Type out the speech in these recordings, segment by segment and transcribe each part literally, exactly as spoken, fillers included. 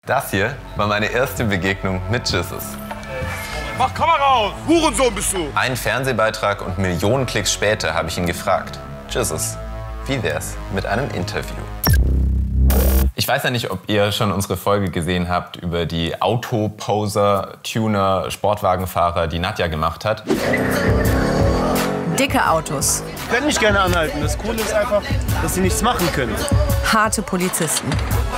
Das hier war meine erste Begegnung mit Jesus. Mach Kamera aus! Hurensohn bist du! Ein Fernsehbeitrag und Millionen Klicks später habe ich ihn gefragt. Jesus, wie wär's mit einem Interview? Ich weiß ja nicht, ob ihr schon unsere Folge gesehen habt über die Autoposer, Tuner, Sportwagenfahrer, die Nadja gemacht hat. Dicke Autos. Ich könnte mich gerne anhalten. Das Coole ist einfach, dass sie nichts machen können. Harte Polizisten.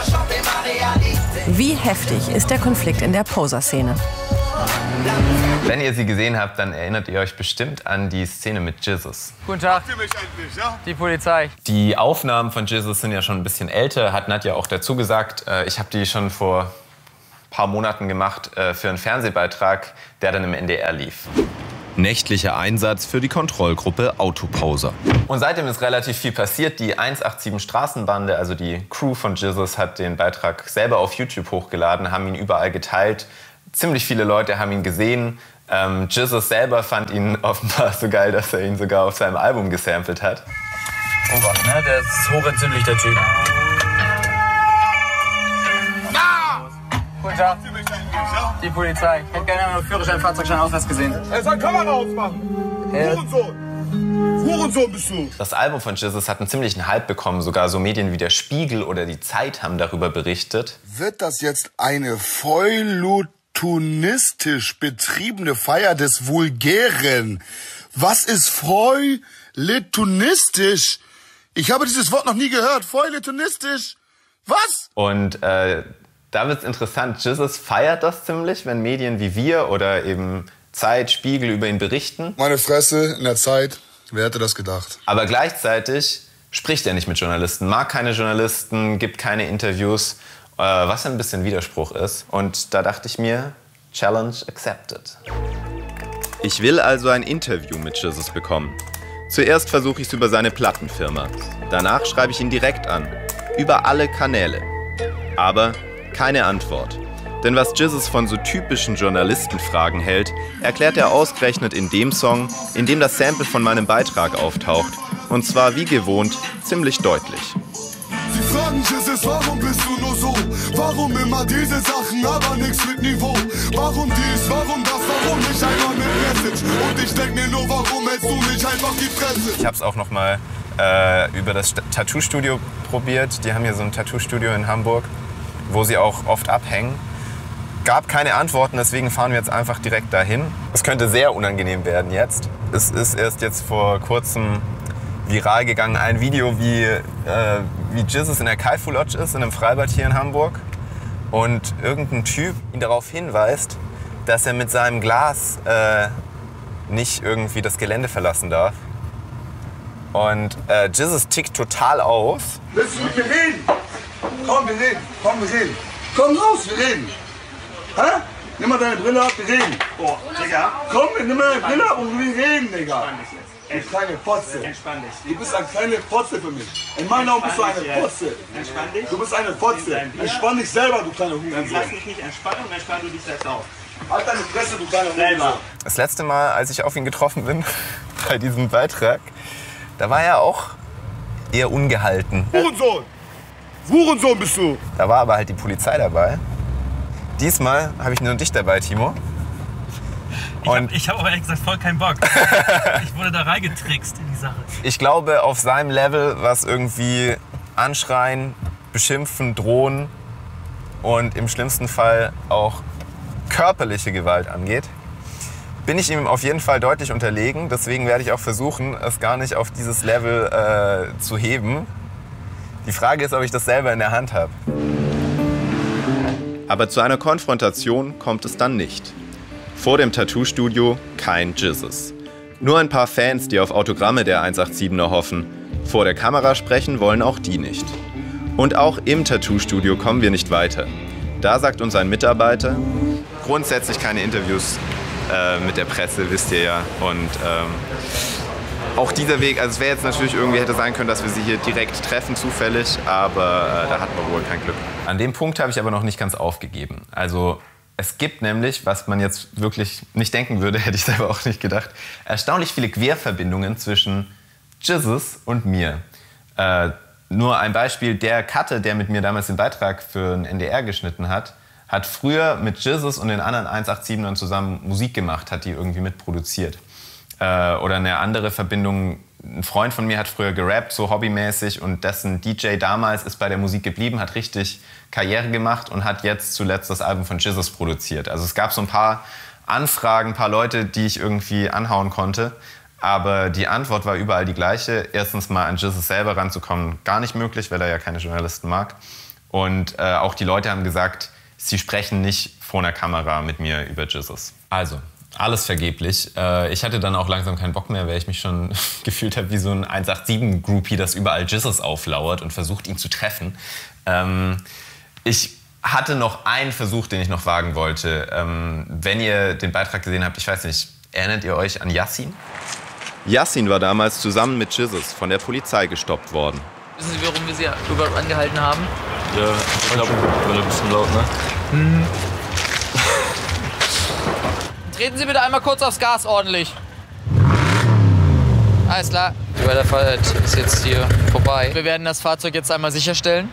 Wie heftig ist der Konflikt in der Poser-Szene? Wenn ihr sie gesehen habt, dann erinnert ihr euch bestimmt an die Szene mit Jesus. Guten Tag, die Polizei. Die Aufnahmen von Jesus sind ja schon ein bisschen älter, hat Nadja auch dazu gesagt. Ich habe die schon vor ein paar Monaten gemacht für einen Fernsehbeitrag, der dann im N D R lief. Nächtlicher Einsatz für die Kontrollgruppe Autoposer. Und seitdem ist relativ viel passiert. Die eins acht sieben Straßenbande, also die Crew von Jesus, hat den Beitrag selber auf YouTube hochgeladen, haben ihn überall geteilt. Ziemlich viele Leute haben ihn gesehen. Ähm, Jesus selber fand ihn offenbar so geil, dass er ihn sogar auf seinem Album gesampelt hat. Obacht, ne? Der ist hochentzündlich, der Typ. Guten Tag, die Polizei. Ich hätte gerne einen Führerschein, Fahrzeugschein, Ausweis gesehen. Er soll Kamera ausmachen! Hurensohn! Hurensohn bist du! Das Album von Jesus hat einen ziemlichen Hype bekommen. Sogar so Medien wie der Spiegel oder die Zeit haben darüber berichtet. Wird das jetzt eine feuilletonistisch betriebene Feier des Vulgären? Was ist feuilletonistisch? Ich habe dieses Wort noch nie gehört. Feuilletonistisch? Was? Und äh, da wird's interessant. Jesus feiert das ziemlich, wenn Medien wie wir oder eben Zeit, Spiegel über ihn berichten. Meine Fresse, in der Zeit. Wer hätte das gedacht? Aber gleichzeitig spricht er nicht mit Journalisten, mag keine Journalisten, gibt keine Interviews, äh, was ein bisschen Widerspruch ist. Und da dachte ich mir, Challenge accepted. Ich will also ein Interview mit Jesus bekommen. Zuerst versuche ich es über seine Plattenfirma. Danach schreibe ich ihn direkt an. Über alle Kanäle. Aber keine Antwort. Denn was Jesus von so typischen Journalistenfragen hält, erklärt er ausgerechnet in dem Song, in dem das Sample von meinem Beitrag auftaucht. Und zwar wie gewohnt, ziemlich deutlich. Sie fragen Jesus, warum bist du nur so? Warum immer diese Sachen, aber nichts mit Niveau? Warum dies, warum das, warum nicht einmal mit Message? Und ich denk mir nur, warum hältst du nicht einfach die Fresse? Ich habe es auch noch mal äh, über das Tattoo-Studio probiert. Die haben hier so ein Tattoo-Studio in Hamburg, wo sie auch oft abhängen. Gab keine Antworten, deswegen fahren wir jetzt einfach direkt dahin. Es könnte sehr unangenehm werden jetzt. Es ist erst jetzt vor kurzem viral gegangen, ein Video, wie, äh, wie Jesus in der Kaifu Lodge ist, in einem Freibad hier in Hamburg. Und irgendein Typ ihn darauf hinweist, dass er mit seinem Glas äh, nicht irgendwie das Gelände verlassen darf. Und äh, Jesus tickt total aus. Willst du mit mir reden? Komm, wir reden. Komm, wir reden. Komm raus, wir reden. Hä? Nimm mal deine Brille ab, wir reden. Oh, Digga. Komm, nimm mal deine Brille ab und wir reden, Digga. Du kleine Fotze. Entspann dich. Du bist eine kleine Fotze für mich. In meinen Augen bist du eine Fotze. Entspann dich. Du bist eine Fotze. Entspann dich selber, du kleine Hurensohn. Lass dich nicht entspannen und entspann du dich selbst auf. Halt deine Fresse, du kleine Hurensohn. Das letzte Mal, als ich auf ihn getroffen bin, bei diesem Beitrag, da war er auch eher ungehalten. Hurensohn! Hurensohn bist du! Da war aber halt die Polizei dabei. Diesmal habe ich nur dich dabei, Timo. Und ich habe hab aber ehrlich gesagt voll keinen Bock. Ich wurde da reingetrickst in die Sache. Ich glaube, auf seinem Level, was irgendwie anschreien, beschimpfen, drohen und im schlimmsten Fall auch körperliche Gewalt angeht, bin ich ihm auf jeden Fall deutlich unterlegen. Deswegen werde ich auch versuchen, es gar nicht auf dieses Level äh, zu heben. Die Frage ist, ob ich das selber in der Hand habe. Aber zu einer Konfrontation kommt es dann nicht. Vor dem Tattoo-Studio kein Jesus. Nur ein paar Fans, die auf Autogramme der eins acht siebener hoffen. Vor der Kamera sprechen wollen auch die nicht. Und auch im Tattoo-Studio kommen wir nicht weiter. Da sagt uns ein Mitarbeiter, grundsätzlich keine Interviews äh, mit der Presse, wisst ihr ja. Und ähm, auch dieser Weg, also es wäre jetzt natürlich irgendwie, hätte sein können, dass wir sie hier direkt treffen, zufällig, aber äh, da hatten wir wohl kein Glück. An dem Punkt habe ich aber noch nicht ganz aufgegeben. Also es gibt nämlich, was man jetzt wirklich nicht denken würde, hätte ich selber auch nicht gedacht, erstaunlich viele Querverbindungen zwischen Jesus und mir. Äh, Nur ein Beispiel, der Katte, der mit mir damals den Beitrag für den N D R geschnitten hat, hat früher mit Jesus und den anderen hundertsiebenundachtzigern zusammen Musik gemacht, hat die irgendwie mitproduziert. Äh, oder eine andere Verbindung, ein Freund von mir hat früher gerappt, so hobbymäßig, und dessen D J damals ist bei der Musik geblieben, hat richtig Karriere gemacht und hat jetzt zuletzt das Album von Jesus produziert. Also es gab so ein paar Anfragen, ein paar Leute, die ich irgendwie anhauen konnte. Aber die Antwort war überall die gleiche. Erstens mal an Jesus selber ranzukommen, gar nicht möglich, weil er ja keine Journalisten mag. Und äh, auch die Leute haben gesagt, sie sprechen nicht vor einer Kamera mit mir über Jesus. Also, alles vergeblich. Äh, ich hatte dann auch langsam keinen Bock mehr, weil ich mich schon gefühlt habe wie so ein hundertsiebenundachtzig-Groupie, das überall Jesus auflauert und versucht, ihn zu treffen. Ähm, ich hatte noch einen Versuch, den ich noch wagen wollte. Ähm, wenn ihr den Beitrag gesehen habt, ich weiß nicht, erinnert ihr euch an Yassin? Yassin war damals zusammen mit Jesus von der Polizei gestoppt worden. Wissen Sie, warum wir Sie überhaupt angehalten haben? Ja, ich glaube, ein bisschen laut, ne? Hm. Treten Sie bitte einmal kurz aufs Gas, ordentlich. Alles klar. Die Weiterfahrt ist jetzt hier vorbei. Wir werden das Fahrzeug jetzt einmal sicherstellen.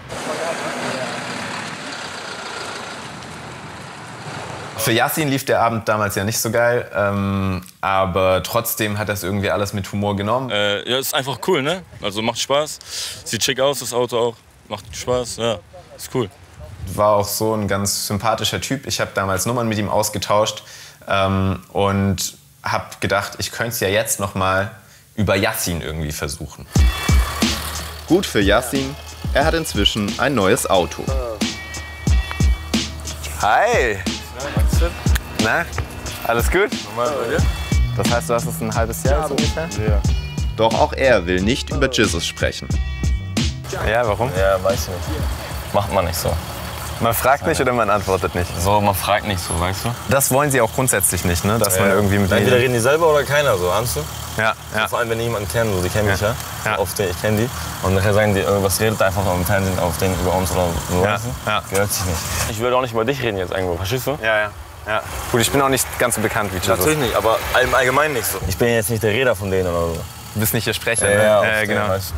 Für Yassin lief der Abend damals ja nicht so geil, ähm, aber trotzdem hat er es irgendwie alles mit Humor genommen. Äh, ja, ist einfach cool, ne? Also macht Spaß. Sieht schick aus, das Auto auch. Macht Spaß, ja. Ist cool. War auch so ein ganz sympathischer Typ. Ich habe damals Nummern mit ihm ausgetauscht ähm, und habe gedacht, ich könnte es ja jetzt noch mal über Yassin irgendwie versuchen. Gut für Yassin, er hat inzwischen ein neues Auto. Hi! Na, alles gut? Das heißt, du hast es ein halbes Jahr jetzt ungefähr? Ja. Doch auch er will nicht über Jesus sprechen. Ja, warum? Ja, weiß ich nicht. Macht man nicht so. Man fragt nicht oder man antwortet nicht? So, man fragt nicht so, weißt du? Das wollen sie auch grundsätzlich nicht, ne? Dass man irgendwie mit Entweder reden die selber oder keiner, so, ahnst du? Ja, ja. Vor allem, wenn die jemanden kennen, so, die kennen mich ja. Ja. So, oft, ich kenne die. Und nachher sagen die, irgendwas redet einfach im Fernsehen auf den über uns oder so, Ja, weißt du? ja. Gehört sich nicht. Ich will auch nicht über dich reden jetzt irgendwo, verstehst du? Ja, ja. Ja. Gut, ich bin auch nicht ganz so bekannt wie Jesus. Natürlich nicht, aber im Allgemeinen nicht so. Ich bin jetzt nicht der Redner von denen oder so. Du bist nicht der Sprecher, Ja, ne? ja, Ja, auf genau. den, weißt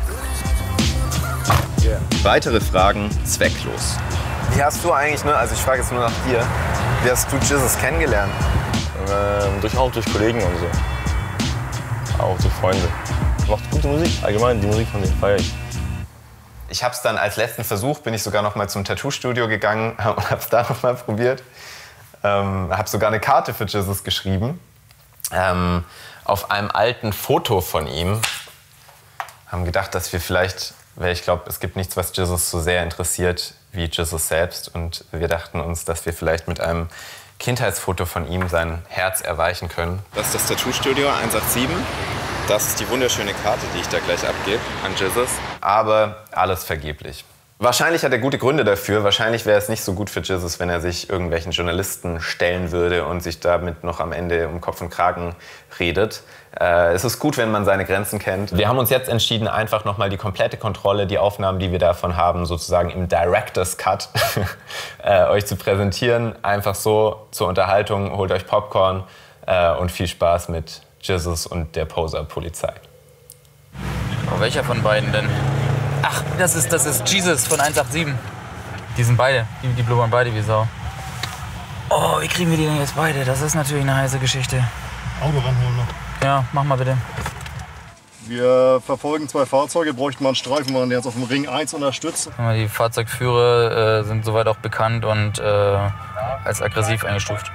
Weitere Fragen zwecklos. Wie hast du eigentlich, ne, also ich frage jetzt nur nach dir, wie hast du Jesus kennengelernt? Ähm, durch, auch durch Kollegen und so. Auch durch Freunde. Macht gute Musik, allgemein, die Musik von denen feiere ich. Ich habe es dann als letzten Versuch, bin ich sogar noch mal zum Tattoo-Studio gegangen und habe es da noch mal probiert. Ähm, habe sogar eine Karte für Jesus geschrieben. Ähm, auf einem alten Foto von ihm. Haben gedacht, dass wir vielleicht, weil ich glaube, es gibt nichts, was Jesus so sehr interessiert wie Jesus selbst. Und wir dachten uns, dass wir vielleicht mit einem Kindheitsfoto von ihm sein Herz erweichen können. Das ist das Tattoo-Studio hundertsiebenundachtzig. Das ist die wunderschöne Karte, die ich da gleich abgebe an Jesus. Aber alles vergeblich. Wahrscheinlich hat er gute Gründe dafür. Wahrscheinlich wäre es nicht so gut für Jesus, wenn er sich irgendwelchen Journalisten stellen würde und sich damit noch am Ende um Kopf und Kragen redet. Äh, es ist gut, wenn man seine Grenzen kennt. Wir haben uns jetzt entschieden, einfach nochmal die komplette Kontrolle, die Aufnahmen, die wir davon haben, sozusagen im Director's Cut äh, euch zu präsentieren. Einfach so zur Unterhaltung. Holt euch Popcorn äh, und viel Spaß mit Jesus und der Poser-Polizei. Oh, welcher von beiden denn? Ach, das ist, das ist Jesus von hundertsiebenundachtzig. Die sind beide. Die, die blubbern beide wie Sau. Oh, wie kriegen wir die denn jetzt beide? Das ist natürlich eine heiße Geschichte. Auto ranholen noch. Ja, mach mal bitte. Wir verfolgen zwei Fahrzeuge, bräuchten mal einen Streifenwagen, der uns auf dem Ring eins unterstützt. Die Fahrzeugführer äh, sind soweit auch bekannt und äh, als aggressiv eingestuft.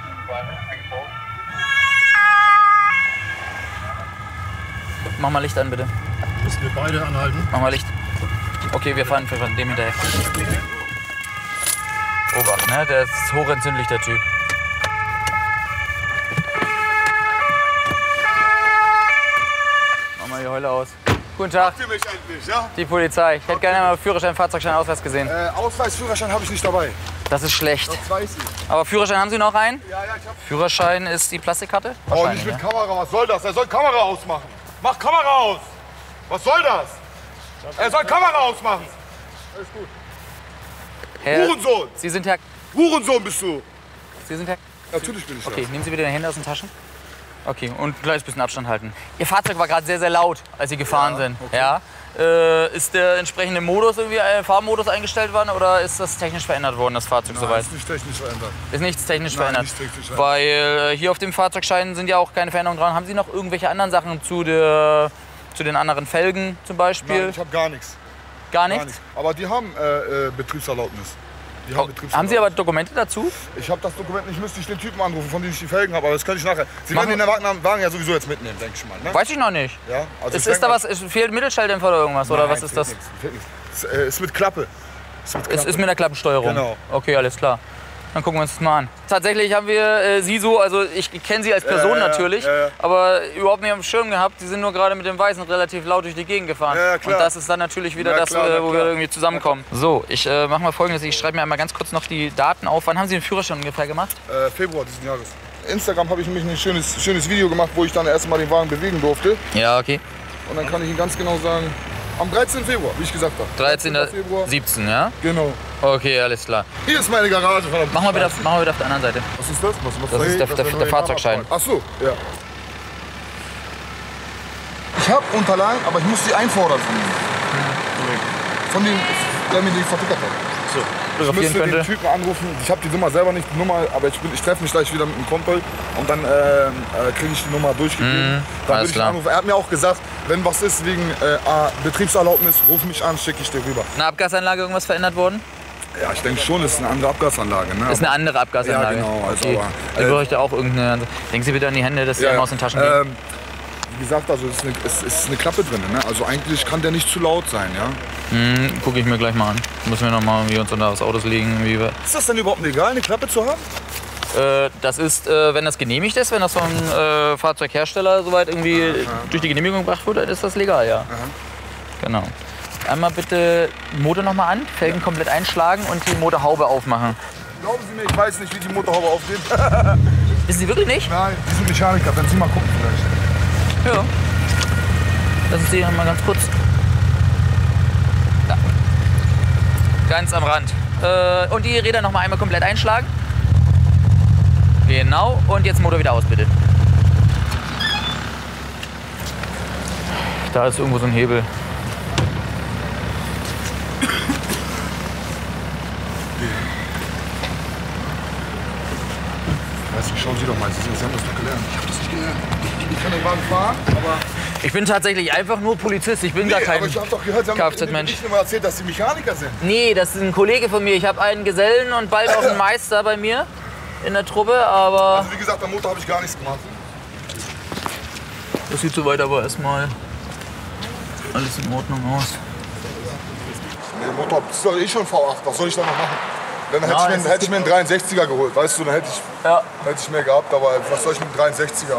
Mach mal Licht an, bitte. Müssen wir beide anhalten? Mach mal Licht. Okay, wir fahren, wir fahren dem hinterher. Obacht, ne? Der ist hochentzündlich, der Typ. Mach mal die Heule aus. Guten Tag. Für mich endlich, ja? Die Polizei. Ich hätte gerne mal Führerschein, Fahrzeugschein, Ausweis gesehen. Äh, Ausweis, Führerschein habe ich nicht dabei. Das ist schlecht. Das weiß ich. Aber Führerschein haben Sie noch einen? Ja, ja, ich hab... Führerschein ist die Plastikkarte? Oh, nicht mit Kamera, was soll das? Er soll Kamera ausmachen. Mach Kamera aus! Was soll das? Er soll Kamera ausmachen! Alles gut. Herr, Hurensohn! Sie sind Herr... Hurensohn bist du! Sie sind Herr... Natürlich bin ich Okay, das. nehmen Sie bitte Ihre Hände aus den Taschen. Okay, und gleich ein bisschen Abstand halten. Ihr Fahrzeug war gerade sehr, sehr laut, als Sie gefahren Ja, sind. okay. Ja? Äh, ist der entsprechende Modus irgendwie, äh, Fahrmodus eingestellt worden oder ist das technisch verändert worden, das Fahrzeug Nein, soweit? ist nicht technisch verändert. Ist nichts technisch Nein, verändert? nicht technisch verändert. Weil äh, hier auf dem Fahrzeugschein sind ja auch keine Veränderungen dran. Haben Sie noch irgendwelche anderen Sachen zu, der, zu den anderen Felgen zum Beispiel? Nein, ich habe gar nichts. Gar nichts? Gar nichts. Aber die haben äh, äh, Betriebserlaubnis. Die haben, Oh, haben Sie aber Dokumente dazu? Ich habe das Dokument nicht, müsste ich den Typen anrufen, von dem ich die Felgen habe, aber das kann ich nachher. Sie Machen werden den Wagen, Wagen ja sowieso jetzt mitnehmen, denke ich mal. Ne? Weiß ich noch nicht. Ja, also ist, ich ist da denk was, ist, fehlt Mittelschalldämpfer oder irgendwas? mal, oder nein, was ist fehlt das? nichts, fehlt nichts. Es äh, ist mit Klappe. Ist mit, Es Klappe. ist mit einer Klappensteuerung. Genau. Okay, alles klar. Dann gucken wir uns das mal an. Tatsächlich haben wir äh, Sie so, also ich kenne Sie als Person Ja, ja, natürlich, ja, ja. aber überhaupt nicht am Schirm gehabt. Sie sind nur gerade mit dem Weißen relativ laut durch die Gegend gefahren. Ja, ja, klar. Und das ist dann natürlich wieder Ja, das, klar, äh, na wo klar. wir irgendwie zusammenkommen. So, ich äh, mache mal Folgendes. Ich schreibe mir einmal ganz kurz noch die Daten auf. Wann haben Sie den Führerschein ungefähr gemacht? Äh, Februar diesen Jahres. Instagram habe ich nämlich ein schönes, schönes Video gemacht, wo ich dann erst mal den Wagen bewegen durfte. Ja, okay. Und dann kann ich Ihnen ganz genau sagen, am dreizehnten Februar, wie ich gesagt habe. dreizehnten Februar. siebzehn, ja? Genau. Okay, alles klar. Hier ist meine Garage. Verdammt. Machen wir wieder, machen wir wieder auf der anderen Seite. Was ist das? Was, was Das ist der- was der- für der neue Fahrzeugschein. Nachfrage? Ach so, ja. Ich habe Unterlagen, aber ich muss die einfordern von ihm. Von dem, der mir die vertickert hat. So, Ich fotografieren müsste den könnte. Typen anrufen. Ich habe die Nummer selber nicht, die Nummer, aber ich, bin- ich treffe mich gleich wieder mit einem Kumpel und dann äh, äh, kriege ich die Nummer durchgegeben. Mhm, dann alles würde ich ihn klar. anrufen. Er hat mir auch gesagt, wenn was ist wegen äh, A, Betriebserlaubnis, ruf mich an, schicke ich dir rüber. Eine Abgasanlage irgendwas verändert worden? Ja, ich denke schon, es ist eine andere Abgasanlage. Ne? Ist eine andere Abgasanlage. Ja, genau, also Okay. aber, Ich äh, bräuchte auch irgendeine. Denken Sie bitte an die Hände, dass Sie Ja, einmal ja. aus den Taschen gehen. Ähm, wie gesagt, also es ist, eine, es ist eine Klappe drin. Ne? Also eigentlich kann der nicht zu laut sein. Ja? Hm, gucke ich mir gleich mal an. Müssen wir noch mal wie uns unter das Autos legen. Wie wir Ist das denn überhaupt legal, eine Klappe zu haben? äh, das ist, äh, wenn das genehmigt ist, wenn das vom äh, Fahrzeughersteller soweit irgendwie durch die Genehmigung gebracht wurde, ist das legal, ja. Genau. Einmal bitte Motor noch mal an, Felgen komplett einschlagen und die Motorhaube aufmachen. Glauben Sie mir, ich weiß nicht, wie die Motorhaube aufgeht. Wissen Sie wirklich nicht? Nein, die sind Mechaniker, wenn Sie mal gucken vielleicht. Ja. Lassen Sie mal ganz kurz. Da. Ganz am Rand. Äh, und die Räder noch mal einmal komplett einschlagen. Genau. Und jetzt Motor wieder aus, bitte. Da ist irgendwo so ein Hebel. Weißt du, schauen Sie doch mal, Sie haben das doch gelernt. Ich habe das nicht gelernt. Ich kann den Wagen fahren, aber... Ich bin tatsächlich einfach nur Polizist. Ich bin gar Nee, kein aber ich habe doch gehört, Sie haben in den Kfz-Mensch. Berichten immer erzählt, dass Sie Mechaniker sind. Nee, das ist ein Kollege von mir. Ich habe einen Gesellen und bald auch einen Meister bei mir in der Truppe, aber Also wie gesagt, am Motor habe ich gar nichts gemacht. das sieht soweit aber erstmal alles in Ordnung aus. Der Motor ist doch eh schon V acht, was soll ich da noch machen? Dann hätte, Ja, ich, es mir, hätte ich mir einen dreiundsechziger geholt, weißt du, dann hätte ich, Ja. hätte ich mehr gehabt, aber was soll ich mit einem dreiundsechziger? Ne?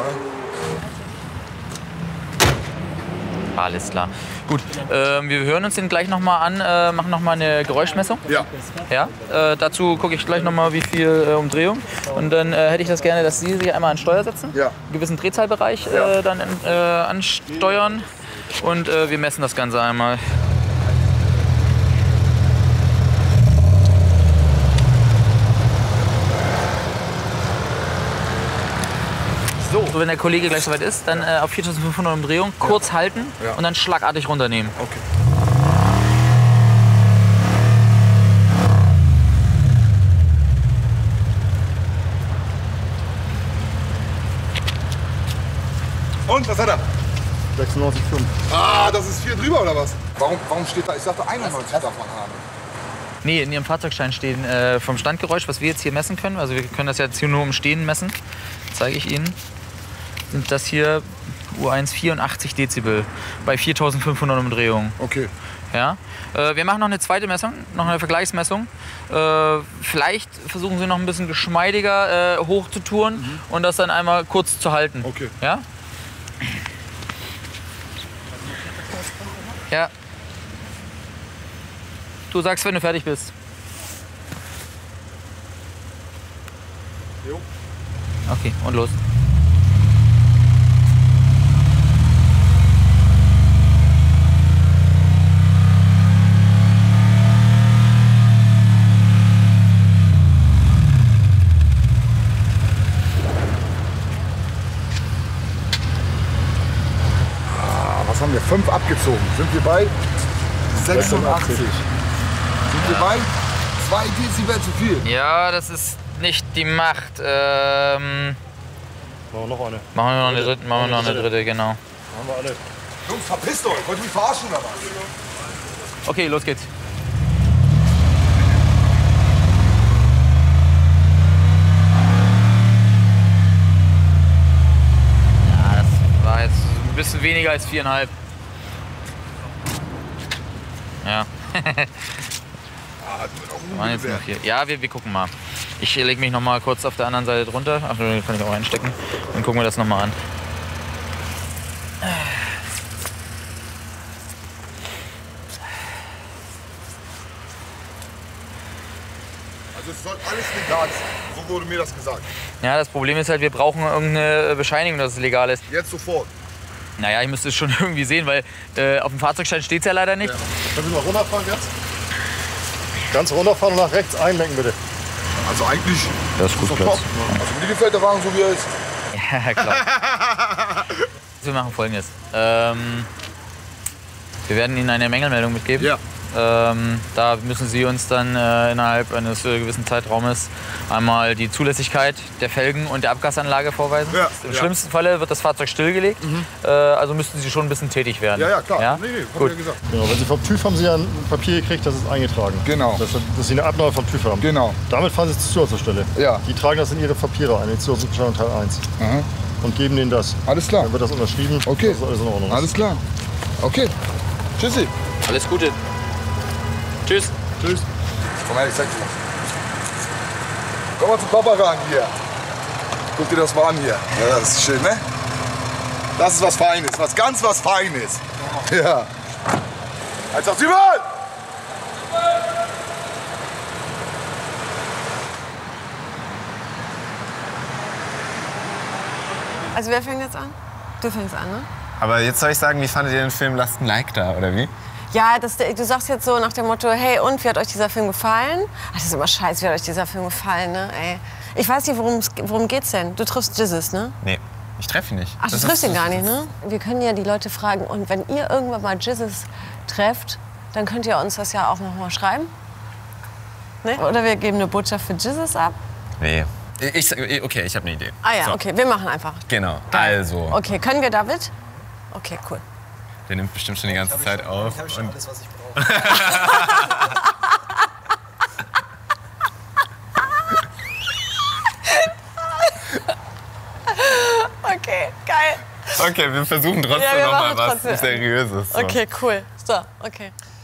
Alles klar. Gut, ähm, wir hören uns den gleich nochmal an, äh, machen nochmal eine Geräuschmessung. Ja. Ja, äh, dazu gucke ich gleich nochmal, wie viel äh, Umdrehung. Und dann äh, hätte ich das gerne, dass Sie sich einmal an Steuer setzen, Ja. einen gewissen Drehzahlbereich äh, Ja. dann äh, ansteuern und äh, wir messen das Ganze einmal. So, wenn der Kollege gleich soweit ist, dann äh, auf viertausendfünfhundert Umdrehungen kurz halten Ja. und dann schlagartig runternehmen. Okay. Und, was hat er? sechsundneunzig Komma fünf. Ah, das ist vier drüber oder was? Warum, warum steht da? Ich dachte einundneunzig darf man haben. Nee, in Ihrem Fahrzeugschein stehen äh, vom Standgeräusch, was wir jetzt hier messen können. Also wir können das jetzt hier nur im Stehen messen. Zeige ich Ihnen. Sind das hier U eins vierundachtzig Dezibel bei viertausendfünfhundert Umdrehungen. Okay. Ja? Äh, wir machen noch eine zweite Messung, noch eine Vergleichsmessung. Äh, vielleicht versuchen Sie noch ein bisschen geschmeidiger äh, hochzutouren mhm. und das dann einmal kurz zu halten. Okay. Ja? Ja. Du sagst, wenn du fertig bist. Jo. Okay, und los. Ah, was haben wir? fünf abgezogen. Sind wir bei sechsundachtzig. Sind wir bei zwei Dezibel zu viel. Ja, das ist nicht die Macht. Ähm, Machen wir noch eine. machen wir noch eine dritte, machen wir noch eine dritte, genau. Machen wir alle. Jungs, verpisst euch. Wollt ihr mich verarschen oder was? Okay, los geht's. Ja, das war jetzt ein bisschen weniger als viereinhalb. Ja. Waren jetzt nur vier. Ja, wir, wir gucken mal. Ich lege mich noch mal kurz auf der anderen Seite drunter. Ach, den kann ich auch reinstecken. Dann gucken wir das noch mal an. Also es soll alles legal sein. So wurde mir das gesagt. Ja, das Problem ist halt, wir brauchen irgendeine Bescheinigung, dass es legal ist. Jetzt sofort. Naja, ich müsste es schon irgendwie sehen, weil äh, auf dem Fahrzeugschein steht es ja leider nicht. Ja. Können Sie mal runterfahren jetzt? Ganz runterfahren und nach rechts einlenken, bitte. Also eigentlich Das ist gut, doch Platz. top. Also mir gefällt der Wagen so, wie er ist. Ja, klar. Wir machen Folgendes. Ähm, wir werden Ihnen eine Mängelmeldung mitgeben. Ja. Ähm, da müssen Sie uns dann äh, innerhalb eines äh, gewissen Zeitraumes einmal die Zulässigkeit der Felgen und der Abgasanlage vorweisen. Ja, Im ja. schlimmsten Falle wird das Fahrzeug stillgelegt. Mhm. Äh, also müssten Sie schon ein bisschen tätig werden. Ja, ja, klar. Ja? Nee, nee, hab Gut. ich ja gesagt. Genau, wenn Sie vom TÜV haben Sie ja ein Papier gekriegt, das ist eingetragen. Genau. Dass, dass Sie eine Abnahme vom TÜV haben. Genau. Damit fahren Sie zur Zusatzstelle. Ja. Die tragen das in Ihre Papiere ein, in den Zusatzbescheinigung Teil eins. Aha. Und geben denen das. Alles klar. Dann wird das unterschrieben. Okay. Das ist alles in Ordnung. Alles klar. Okay. Tschüssi. Alles Gute. Tschüss. Tschüss. Komm her, ich zeig dir was. Komm mal zum Papa ran hier. Guck dir das mal an hier. Ja, das ist schön, ne? Das ist was Feines, was ganz was Feines. Ja. eins acht sieben! Also wer fängt jetzt an? Du fängst an, ne? Aber jetzt soll ich sagen, wie fandet ihr den Film? Lasst ein Like da, oder wie? Ja, das, du sagst jetzt so nach dem Motto, hey, und, wie hat euch dieser Film gefallen? Ach, das ist immer scheiße, wie hat euch dieser Film gefallen, ne? Ey. Ich weiß nicht, worum, worum geht's denn? Du triffst Jesus, ne? Nee, ich treffe ihn nicht. Ach, du Das triffst ist- ihn gar nicht, ne? Wir können ja die Leute fragen, und wenn ihr irgendwann mal Jesus trefft, dann könnt ihr uns das ja auch noch mal schreiben. Ne? Oder wir geben eine Botschaft für Jesus ab. Nee. Ich, ich, okay, ich habe eine Idee. Ah ja, So, okay, wir machen einfach. Genau, also. Okay, können wir, David? Okay, cool. Der nimmt bestimmt schon die ganze Zeit auf. Ich habe schon und alles, was ich brauche. Okay, geil. okay, wir versuchen trotzdem Ja, wir noch mal machen was trotzdem. Seriöses. So. Okay, cool. So, okay.